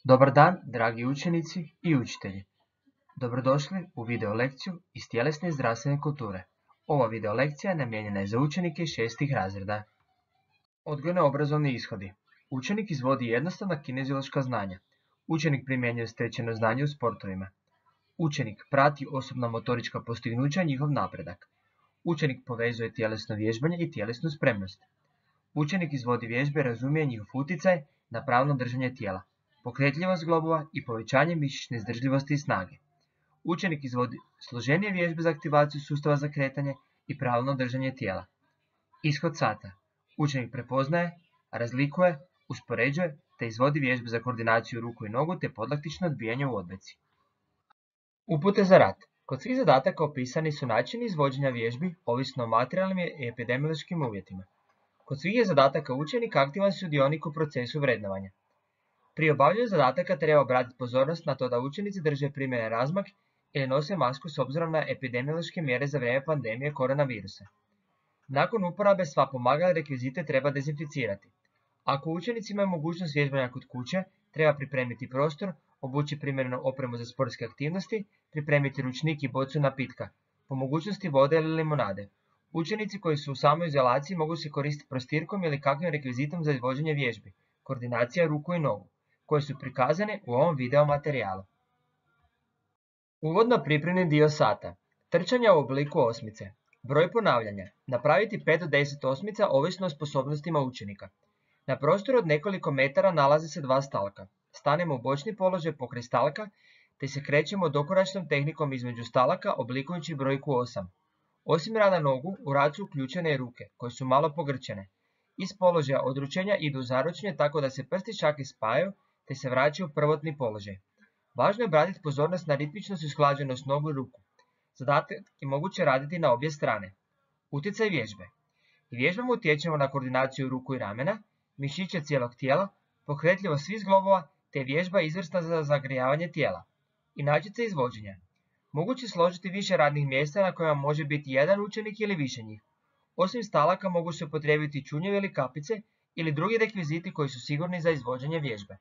Dobar dan, dragi učenici i učitelji. Dobrodošli u video lekciju iz tjelesne i zdravstvene kulture. Ova video lekcija namijenjena je za učenike iz 6. razreda. Odgojno-obrazovni ishodi. Učenik izvodi jednostavna kineziološka znanja. Učenik primjenjuje stečeno znanje u sportovima. Učenik prati osobna motorička postignuća i njihov napredak. Učenik povezuje tjelesno vježbanje i tjelesnu spremnost. Učenik izvodi vježbe i razumije njihov utjecaj na pravilno držanje tijela, pokretljivost globova i povećanje mišićne izdržljivosti i snage. Učenik izvodi složenije vježbe za aktivaciju sustava za kretanje i pravilno držanje tijela. Ishod sata. Učenik prepoznaje, razlikuje, uspoređuje te izvodi vježbe za koordinaciju ruku i nogu te podlaktično odbijanje u odbojci. Upute za rad. Kod svih zadataka opisani su načini izvođenja vježbi ovisno o materijalnim i epidemiološkim uvjetima. Kod svih je zadataka učenik aktivan sudionik u procesu vrednovanja. Pri obavljanju zadataka treba obratiti pozornost na to da učenici drže primjeren razmak ili nose masku s obzirom na epidemiološke mjere za vrijeme pandemije koronavirusa. Nakon uporabe sva pomagala i rekvizite treba dezinficirati. Ako učenici imaju mogućnost vježbanja kod kuće, treba pripremiti prostor, obući primjerenu opremu za sportske aktivnosti, pripremiti ručnik i bocu napitka, po mogućnosti vode ili limonade. Učenici koji su u samoizolaciji mogu se koristiti prostirkom ili kakvim rekvizitom za izvođenje vježbi, koordinacija ruku i nogu, koje su prikazane u ovom video materijalu. Uvodno pripremni dio sata. Trčanja u obliku osmice. Broj ponavljanja. Napraviti 5 do 10 osmica ovisno o sposobnostima učenika. Na prostoru od nekoliko metara nalaze se 2 stalka. Stanemo u bočni položaj pokraj stalka te se krećemo dokoračnom tehnikom između stalaka oblikujući brojku 8. Osim rada nogu, u rad su uključene i ruke, koje su malo pogrčene. Iz položaja odručenja idu u zaručenje tako da se prsti šake spajaju te se vraćaju u prvotni položaj. Važno je obratiti pozornost na ritmičnost i usklađenost nogu i ruku. Zadatak je moguće raditi na obje strane. Utjecaj vježbe. Vježbama utječemo na koordinaciju ruku i ramena, mišiće cijelog tijela, pokretljivost svih zglobova te vježba izvrsna za zagrijavanje tijela. Inačice izvođenja. Moguće složiti više radnih mjesta na kojima može biti jedan učenik ili više njih. Osim stalaka mogu se upotrijebiti čunjevi ili kapice ili drugi rekviziti koji su sigurni za izvođenje vježbe.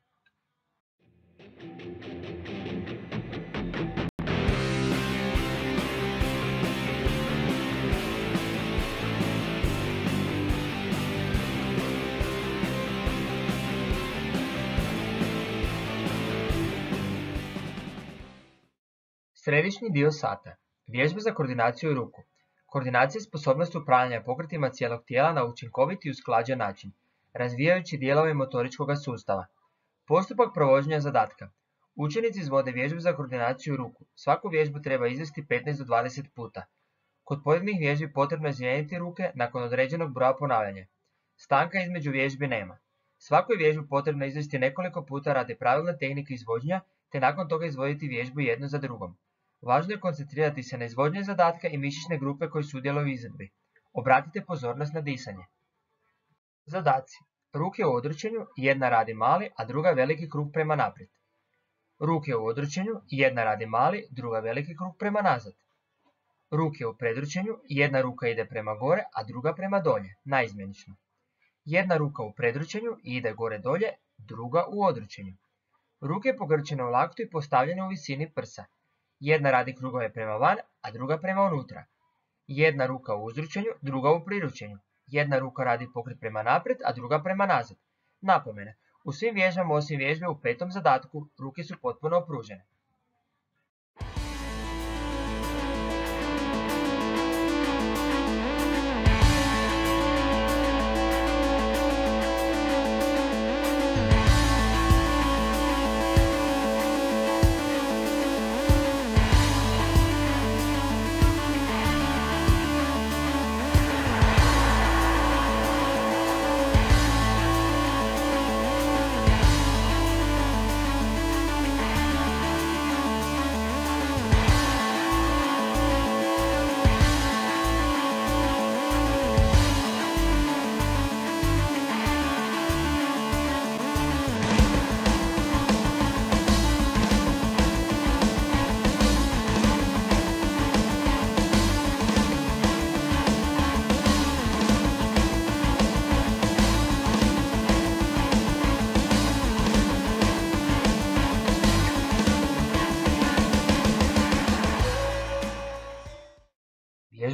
Središnji dio sata. Vježbe za koordinaciju ruku. Koordinacija je sposobnost upravljanja pokretima cijelog tijela na učinkovit i usklađen način, razvijajući dijelove motoričkog sustava. Postupak provođenja zadatka. Učenici izvode vježbe za koordinaciju ruku. Svaku vježbu treba izvesti 15 do 20 puta. Kod pojedinih vježbi potrebno je izmijeniti ruke nakon određenog broja ponavljanja. Stanka između vježbi nema. Svaku vježbu potrebno je izvesti nekoliko puta radi pravilne tehnike izvođenja, te nakon toga izvoditi vježbu jednu za drugom. Važno je koncentrirati se na izvođenje zadatka i mišićne grupe koje sudjeluju u izvedbi. Obratite pozornost na disanje. Zadaci. Ruke u odručenju, jedna radi mali, a druga veliki krug prema naprijed. Ruke u odručenju, jedna radi mali, druga veliki krug prema nazad. Ruke u predručenju, jedna ruka ide prema gore, a druga prema dolje, naizmjenično. Jedna ruka u predručenju ide gore dolje, druga u odručenju. Ruke pogrčene u laktu i postavljene u visini prsa. Jedna radi krugove prema van, a druga prema unutra. Jedna ruka u uzručenju, druga u priručenju. Jedna ruka radi pokret prema naprijed, a druga prema nazad. Napomena. U svim vježbama osim vježbe u 5. zadatku, ruke su potpuno opružene.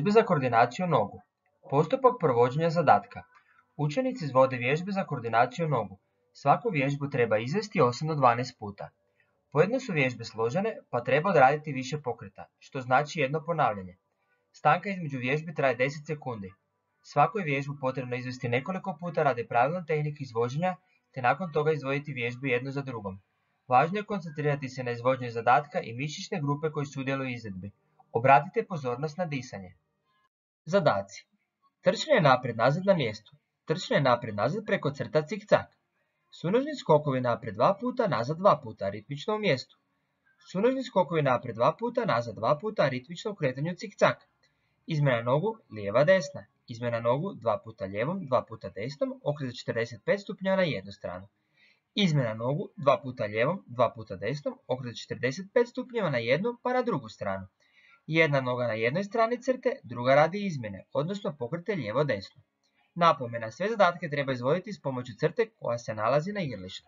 Vježbe za koordinaciju nogu. Postupak provođenja zadatka. Učenici izvode vježbe za koordinaciju nogu. Svaku vježbu treba izvesti 8 do 12 puta. Pojedine su vježbe složene, pa treba odraditi više pokreta, što znači jedno ponavljanje. Stanka između vježbi traje 10 sekundi. Svaku je vježbu potrebno izvesti nekoliko puta radi pravilne tehnike izvođenja, te nakon toga izvoditi vježbu jednu za drugom. Važno je koncentrirati se na izvođenje zadatka i mišićne grupe koji sudjeluju u izvedbi. Obratite pozornost na disanje. Zadaci. Trčanje naprijed-nazad na mjestu. Trčanje naprijed-nazad preko crta cik-cak. Sunožni skokovi naprijed 2 puta, nazad 2 puta, ritmično u mjestu. Sunožni skokovi naprijed 2 puta, nazad 2 puta, ritmično u kretanju cik-cak. Izmjena nogu, lijeva-desna. Izmjena nogu 2 puta lijevom, 2 puta desnom, okret za 45 stupnjeva na jednu stranu. Izmjena nogu 2 puta lijevom, 2 puta desnom, okret za 45 stupnjeva na jednu pa na drugu stranu. Jedna noga na jednoj strani crte, druga radi izmjene, odnosno pokrete lijevo-desno. Napomena, sve zadatke treba izvoditi s pomoću crte koja se nalazi na igralištu.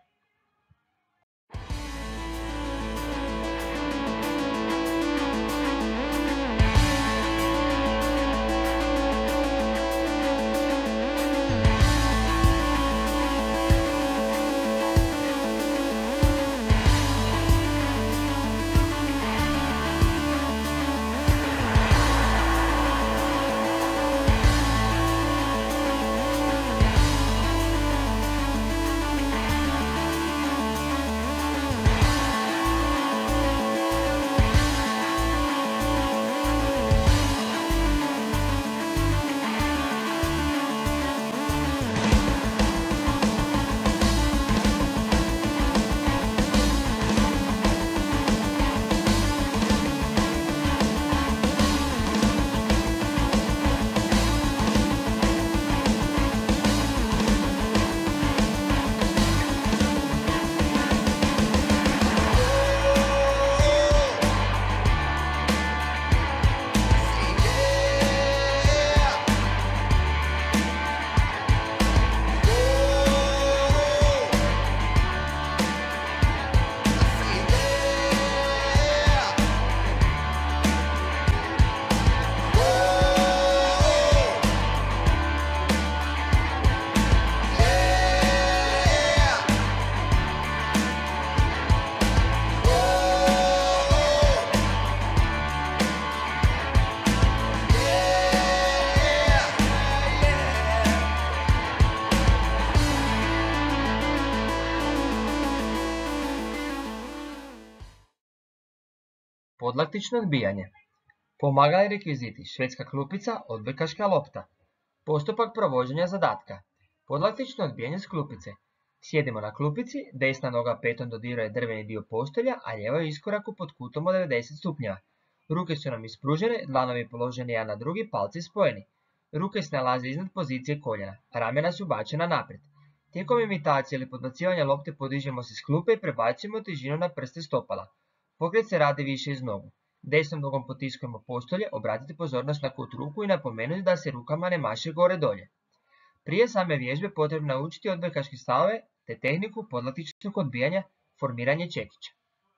Podlaktično odbijanje. Pomagali rekviziti: švedska klupica, odbojkaška lopta. Postupak provođenja zadatka. Podlaktično odbijanje s klupice. Sjedimo na klupici, desna noga petom dodiruje drveni dio postolja, a lijeva je u iskoraku pod kutom od 90 stupnjeva. Ruke su nam ispružene, dlanovi položeni jedan na drugi, palci spojeni. Ruke se nalaze iznad pozicije koljena, ramena su bačena naprijed. Tijekom imitacije ili podbacivanja lopte podižemo se s klupe i prebacujemo težinu na prste stopala. Pokret se radi više iz nogu. Desnom nogom potiskujemo postolje, obratite pozornost na kut ruku i napomenuti da se rukama ne maše gore dolje. Prije same vježbe potrebno naučiti odbojkaške stavove te tehniku podlaktičnog odbijanja, formiranje čekića.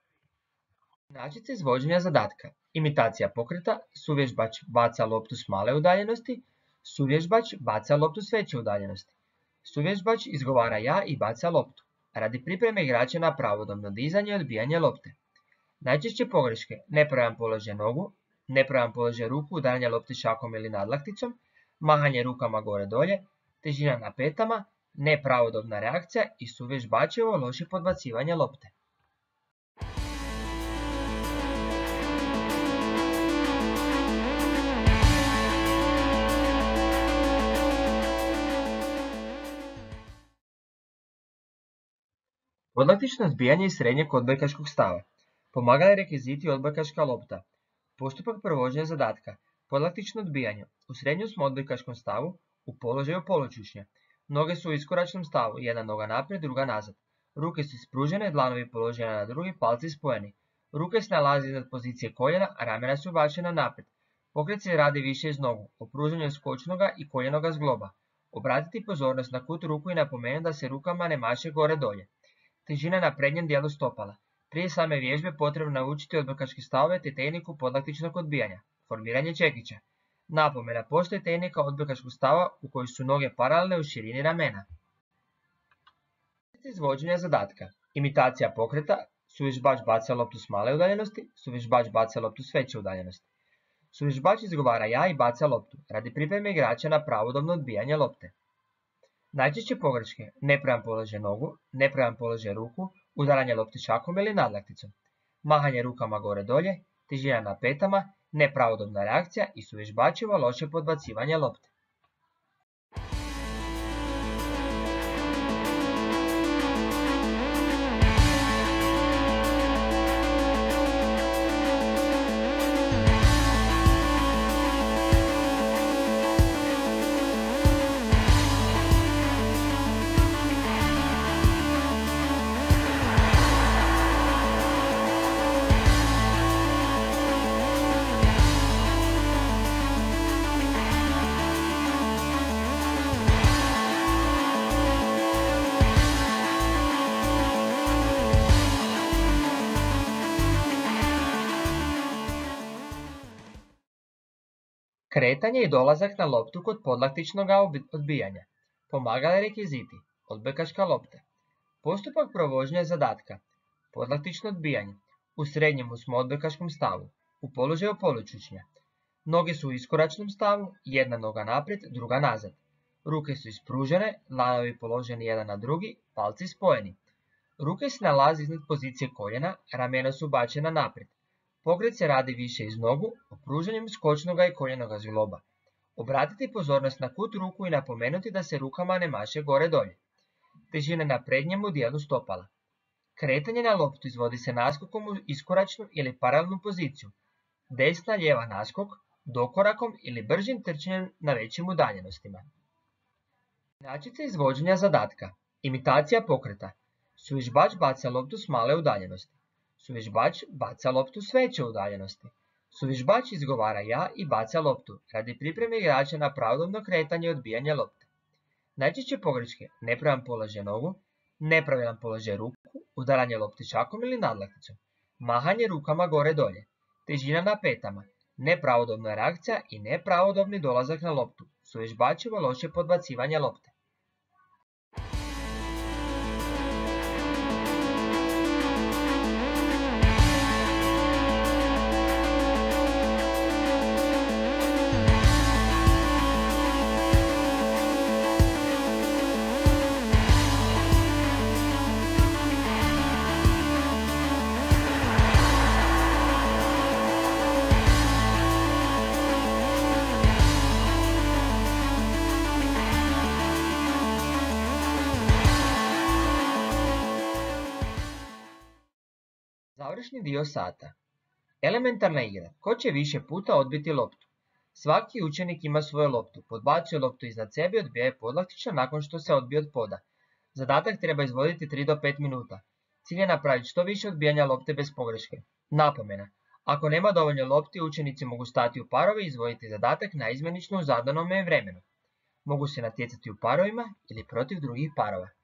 Inačice izvođenja zadatka. Imitacija pokreta, suvježbač baca loptu s male udaljenosti, suvježbač baca loptu s veće udaljenosti. Suvježbač izgovara ja i baca loptu. Radi pripreme igrača na pravodobno dizanje i odbijanje lopte. Najčešće pogreške: nepravilan položaj nogu, nepravilan položaj ruku, udaranje lopte šakom ili nadlakticom, mahanje rukama gore dolje, težina na petama, nepravodobna reakcija i suvježbačevo loše podbacivanje lopte. Podlaktično odbijanje iz srednjeg odbojkaškog stava. Pomagali rekviziti odbojkaška lopta. Postupak provođenja zadatka. Podlaktično odbijanje. U srednjem smo odbojkaškom stavu, u položaju polučušnja. Noge su u iskoračnom stavu, jedna noga naprijed, druga nazad. Ruke su ispružene, dlanovi položeni na drugi, palci spojeni. Ruke se nalaze iznad pozicije koljena, a ramena su bačena naprijed. Pokret se radi više iz nogu, o pružanju skočnoga i koljenoga zgloba. Obratiti pozornost na kut ruku i napomenuti da se rukama ne maše gore dolje. Težina na prednjem dijelu stopala. Prije same vježbe potrebno naučiti odbojkaške stavove te tehniku podlaktičnog odbijanja, formiranje čekića. Napomena, postoji tehnika odbojkaškog stava u kojoj su noge paralelne u širini ramena. Izvođenja zadatka. Imitacija pokreta, suvižbač baca loptu s male udaljenosti, suvižbač baca loptu s veće udaljenosti. Suvižbač izgovara ja i baca loptu, radi pripreme igrača na pravodobno odbijanje lopte. Najčešće pogreške: nepravilan položaj nogu, nepravilan položaj ruku, udaranje lopte šakom ili nadlakticom, mahanje rukama gore dolje, težina na petama, nepravodobna reakcija i suvižbačevo loše podbacivanje lopte. Kretanje i dolazak na loptu kod podlaktičnog odbijanja. Pomagale rekviziti. Odbojkaška lopta. Postupak provođenja zadatka. Podlaktično odbijanje. U srednjem smo odbojkaškom stavu. U položaju polučučnja. Noge su u iskoračnom stavu, jedna noga naprijed, druga nazad. Ruke su ispružene, dlanovi položeni jedan na drugi, palci spojeni. Ruke se nalaze iznad pozicije koljena, ramena su bačena naprijed. Pokret se radi više iz nogu, opružanjem skočnoga i koljenoga zgloba. Obratiti pozornost na kut ruku i napomenuti da se rukama ne maše gore dolje. Težina na prednjem dijelu stopala. Kretanje na loptu izvodi se naskokom u iskoračnu ili paralelnu poziciju. Desna, lijeva naskok, dokorakom ili bržim trčanjem na većim udaljenostima. Inačice izvođenja zadatka. Imitacija pokreta. Suvižbač baca loptu s male udaljenosti. Suvižbač baca loptu s veće udaljenosti. Suvižbač izgovara ja i baca loptu, radi pripreme igrača na pravodobno kretanje i odbijanje lopte. Najčešće pogreške: nepravilan položaj nogu, nepravilan položaj ruku, udaranje lopte šakom ili nadlakticom, mahanje rukama gore dolje, težina na petama, nepravodobna reakcija i nepravodobni dolazak na loptu, suvižbačevo loše podbacivanje lopte. Završni dio sata. Elementarna igra. Ko će više puta odbiti loptu? Svaki učenik ima svoju loptu, podbacuje loptu iznad sebe i odbija je podlaktično nakon što se odbije od poda. Zadatak treba izvoditi 3 do 5 minuta. Cilj je napraviti što više odbijanja lopte bez pogreške. Napomena. Ako nema dovoljno lopti, učenici mogu stati u parove i izvoditi zadatak naizmjenično u zadanome vremenu. Mogu se natjecati u parovima ili protiv drugih parova.